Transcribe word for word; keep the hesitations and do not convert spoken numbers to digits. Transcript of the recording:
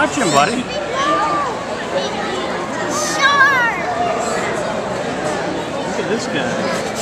Watch him, buddy. Shark! Look at this guy.